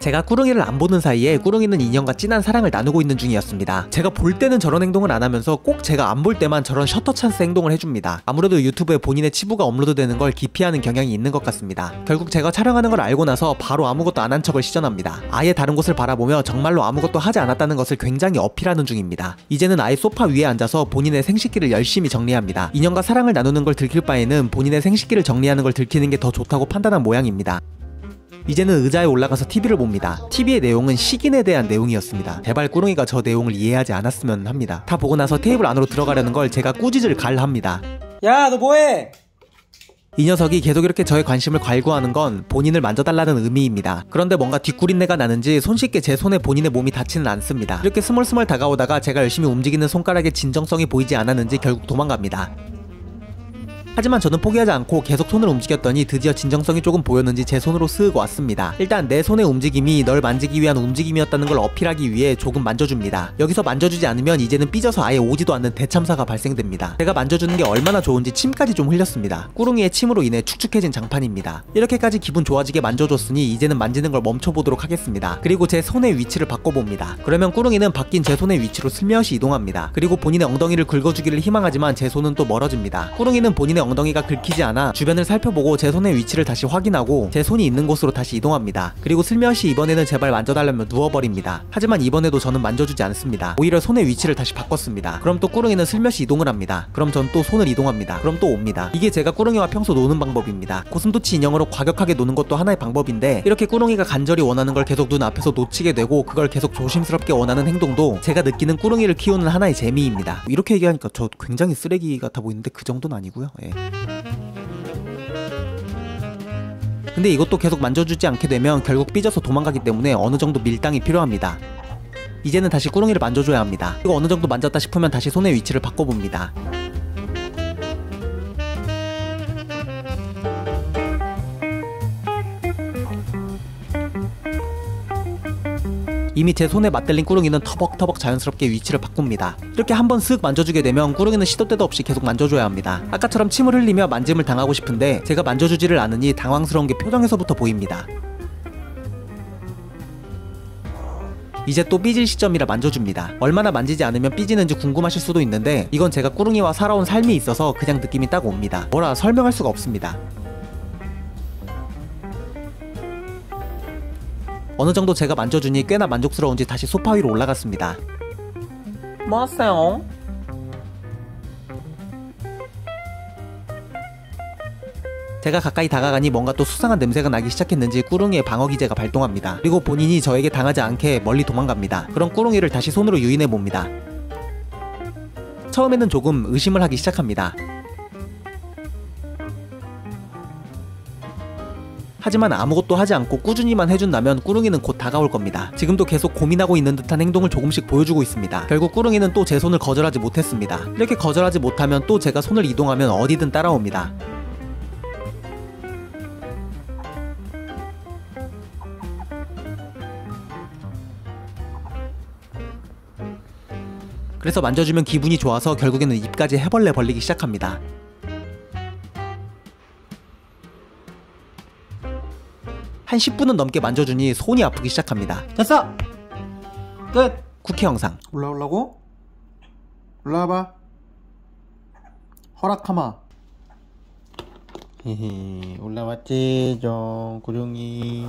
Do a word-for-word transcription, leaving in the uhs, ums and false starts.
제가 꾸릉이를 안 보는 사이에 꾸릉이는 인형과 진한 사랑을 나누고 있는 중이었습니다. 제가 볼 때는 저런 행동을 안 하면서 꼭 제가 안 볼 때만 저런 셔터 찬스 행동을 해줍니다. 아무래도 유튜브에 본인의 치부가 업로드되는 걸 기피하는 경향이 있는 것 같습니다. 결국 제가 촬영하는 걸 알고 나서 바로 아무것도 안 한 척을 시전합니다. 아예 다른 곳을 바라보며 정말로 아무것도 하지 않았다는 것을 굉장히 어필하는 중입니다. 이제는 아예 소파 위에 앉아서 본인의 생식기를 열심히 정리합니다. 인형과 사랑을 나누는 걸 들킬 바에는 본인의 생식기를 정리하는 걸 들키는 게 더 좋다고 판단한 모양입니다. 이제는 의자에 올라가서 티비를 봅니다. 티비의 내용은 식인에 대한 내용이었습니다. 제발 꾸릉이가 저 내용을 이해하지 않았으면 합니다. 다 보고 나서 테이블 안으로 들어가려는 걸 제가 꾸짖을 갈합니다. 야, 너 뭐해? 이 녀석이 계속 이렇게 저의 관심을 갈구하는 건 본인을 만져달라는 의미입니다. 그런데 뭔가 뒷구린내가 나는지 손쉽게 제 손에 본인의 몸이 닿지는 않습니다. 이렇게 스멀스멀 다가오다가 제가 열심히 움직이는 손가락에 진정성이 보이지 않았는지 결국 도망갑니다. 하지만 저는 포기하지 않고 계속 손을 움직였더니 드디어 진정성이 조금 보였는지 제 손으로 쓱 왔습니다. 일단 내 손의 움직임이 널 만지기 위한 움직임이었다는 걸 어필하기 위해 조금 만져줍니다. 여기서 만져주지 않으면 이제는 삐져서 아예 오지도 않는 대참사가 발생됩니다. 제가 만져주는 게 얼마나 좋은지 침까지 좀 흘렸습니다. 꾸릉이의 침으로 인해 축축해진 장판입니다. 이렇게까지 기분 좋아지게 만져줬으니 이제는 만지는 걸 멈춰보도록 하겠습니다. 그리고 제 손의 위치를 바꿔봅니다. 그러면 꾸릉이는 바뀐 제 손의 위치로 슬며시 이동합니다. 그리고 본인의 엉덩이를 긁어주기를 희망하지만 제 손은 또 멀어집니다. 꾸릉이는 본인의 엉덩이가 긁히지 않아 주변을 살펴보고 제 손의 위치를 다시 확인하고 제 손이 있는 곳으로 다시 이동합니다. 그리고 슬며시 이번에는 제발 만져달라며 누워버립니다. 하지만 이번에도 저는 만져주지 않습니다. 오히려 손의 위치를 다시 바꿨습니다. 그럼 또 꾸릉이는 슬며시 이동을 합니다. 그럼 전 또 손을 이동합니다. 그럼 또 옵니다. 이게 제가 꾸릉이와 평소 노는 방법입니다. 고슴도치 인형으로 과격하게 노는 것도 하나의 방법인데 이렇게 꾸릉이가 간절히 원하는 걸 계속 눈앞에서 놓치게 되고 그걸 계속 조심스럽게 원하는 행동도 제가 느끼는 꾸릉이를 키우는 하나의 재미입니다. 이렇게 얘기하니까 저 굉장히 쓰레기 같아 보이는데 그 정도는 아니고요. 예. 근데 이것도 계속 만져주지 않게 되면 결국 삐져서 도망가기 때문에 어느 정도 밀당이 필요합니다. 이제는 다시 꾸릉이를 만져줘야 합니다. 그리고 어느 정도 만졌다 싶으면 다시 손의 위치를 바꿔봅니다. 이미 제 손에 맞들린 꾸릉이는 터벅터벅 자연스럽게 위치를 바꿉니다. 이렇게 한번 쓱 만져주게 되면 꾸릉이는 시도 때도 없이 계속 만져줘야 합니다. 아까처럼 침을 흘리며 만짐을 당하고 싶은데 제가 만져주지를 않으니 당황스러운 게 표정에서부터 보입니다. 이제 또 삐질 시점이라 만져줍니다. 얼마나 만지지 않으면 삐지는지 궁금하실 수도 있는데 이건 제가 꾸릉이와 살아온 삶이 있어서 그냥 느낌이 딱 옵니다. 뭐라 설명할 수가 없습니다. 어느 정도 제가 만져주니 꽤나 만족스러운지 다시 소파 위로 올라갔습니다. 뭐 하세요? 제가 가까이 다가가니 뭔가 또 수상한 냄새가 나기 시작했는지 꾸릉이의 방어기제가 발동합니다. 그리고 본인이 저에게 당하지 않게 멀리 도망갑니다. 그럼 꾸릉이를 다시 손으로 유인해봅니다. 처음에는 조금 의심을 하기 시작합니다. 하지만 아무것도 하지 않고 꾸준히만 해준다면 꾸릉이는 곧 다가올 겁니다. 지금도 계속 고민하고 있는 듯한 행동을 조금씩 보여주고 있습니다. 결국 꾸릉이는 또 제 손을 거절하지 못했습니다. 이렇게 거절하지 못하면 또 제가 손을 이동하면 어디든 따라옵니다. 그래서 만져주면 기분이 좋아서 결국에는 입까지 해벌레 벌리기 시작합니다. 한 십 분은 넘게 만져주니 손이 아프기 시작합니다. 됐어! 끝! 쿠키 영상. 올라오려고? 올라와봐. 허락하마. 히히, 올라왔지, 정, 구룡이.